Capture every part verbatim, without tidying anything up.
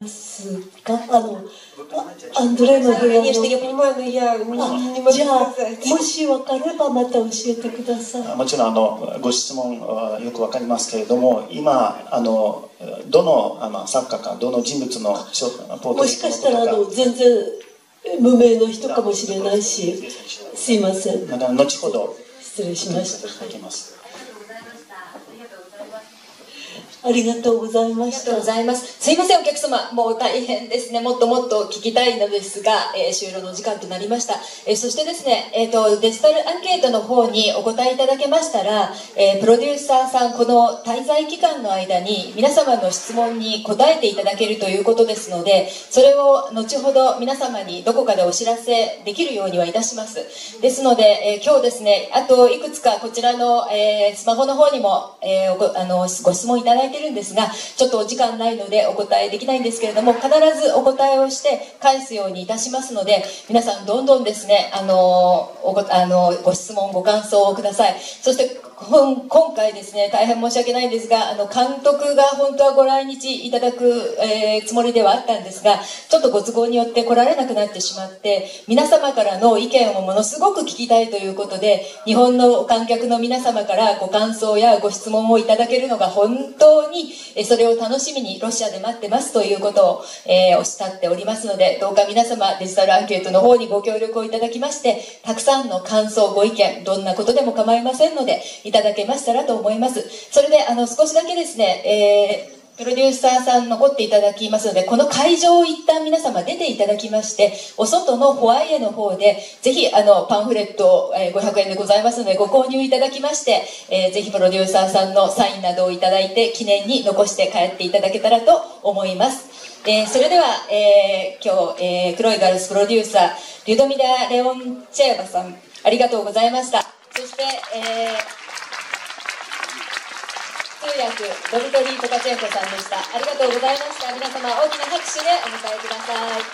すか、あの、アンドレの部屋の。あ、じゃあ、もし分かればまた教えてください。 もちろんあのご質問はよく分かりますけれども、今あのどのあの作家かどの人物のポートレートもしかしたらあの全然無名の人かもしれないし、すいません。 また後ほど失礼しました。 いただきます。 ありがとうございました。 ありがとうございます。すいません、お客様、もう大変ですね。もっともっと聞きたいのですが、えー、終了の時間となりました。えー、そしてですね、えっと、デジタルアンケートの方にお答えいただけましたら、えー、プロデューサーさん、この滞在期間の間に皆様の質問に答えていただけるということですので、それを後ほど皆様にどこかでお知らせできるようにはいたします。ですので、えー、今日ですね、あといくつかこちらの、えー、スマホの方にも、えー、ご、あの、ご質問いただいているんですが、ちょっとお時間ないのでお答えできないんですけれども、必ずお答えをして返すようにいたしますので、皆さんどんどんですね、あのおごあのご質問ご感想をください。そして今回ですね、大変申し訳ないんですが、あの監督が本当はご来日いただく、えー、つもりではあったんですが、ちょっとご都合によって来られなくなってしまって、皆様からの意見をものすごく聞きたいということで、日本の観客の皆様からご感想やご質問をいただけるのが本当にそれを楽しみにロシアで待ってますということを、えー、おっしゃっておりますので、どうか皆様デジタルアンケートの方にご協力をいただきまして、たくさんの感想ご意見、どんなことでも構いませんのでいただけましたらと思います。それであの少しだけですね、えープロデューサーさん残っていただきますので、この会場を一旦皆様出ていただきまして、お外のホワイエの方でぜひあのパンフレットを、えー、ごひゃくえんでございますのでご購入いただきまして、えー、ぜひプロデューサーさんのサインなどをいただいて記念に残して帰っていただけたらと思います。えー、それでは、えー、今日、えー、黒いガラスプロデューサーリュドミラ・レオンチェーバさん、ありがとうございました。そして、えー通訳ドミトリー・トカチェンコさんでした。ありがとうございました。皆様大きな拍手でお迎えください。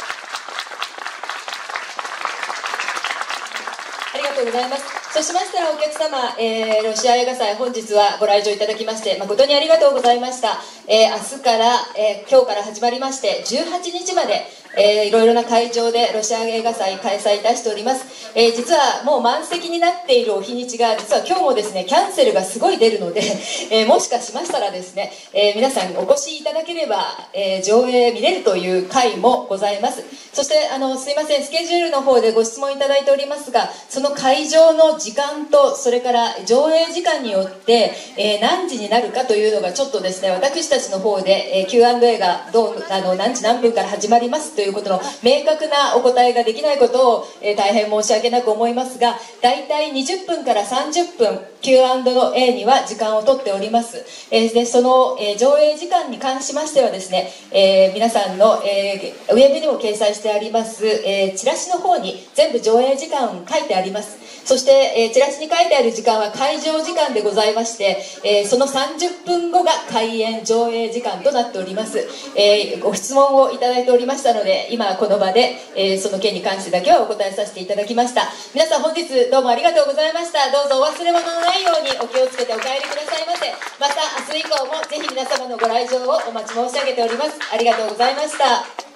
ありがとうございます。そうしましたらお客様、えー、ロシア映画祭本日はご来場いただきまして誠にありがとうございました。えー、明日から、えー、今日から始まりましてじゅうはちにちまで、えー、いろいろな会場でロシア映画祭開催いたしております。えー、実はもう満席になっているお日にちが実は今日もですねキャンセルがすごい出るので、えー、もしかしましたらですね、えー、皆さんお越しいただければ、えー、上映見れるという会もございます。そしてあのすいません、スケジュールの方でご質問いただいておりますが、その会場の時間とそれから上映時間によって、えー、何時になるかというのがちょっとですね、私たちの方で、えー、キューアンドエー がどうあの何時何分から始まりますということの明確なお答えができないことを、えー、大変申し訳なく思いますが、だいたいにじゅっぷんからさんじゅっぷん キューアンドエー には時間を取っております。えー、でその、えー、上映時間に関しましてはですね、えー、皆さんの、えー、ウェブにも掲載してあります、えー、チラシの方に全部上映時間書いてあります。そして、えー、チラシに書いてある時間は会場時間でございまして、えー、そのさんじゅっぷんごが開演上映時間となっております。えー、ご質問をいただいておりましたので、今この場で、えー、その件に関してだけはお答えさせていただきました。皆さん本日どうもありがとうございました。どうぞお忘れ物のないようにお気をつけてお帰りくださいませ。また明日以降もぜひ皆様のご来場をお待ち申し上げております。ありがとうございました。